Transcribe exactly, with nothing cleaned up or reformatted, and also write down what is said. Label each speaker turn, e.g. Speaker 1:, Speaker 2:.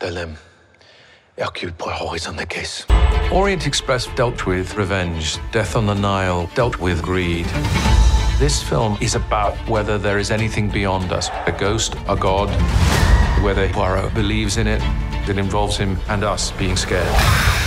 Speaker 1: Tell them Hercule Poirot is on the case.
Speaker 2: Orient Express dealt with revenge. Death on the Nile dealt with greed. This film is about whether there is anything beyond us, a ghost, a god, whether Poirot believes in it, that involves him and us being scared.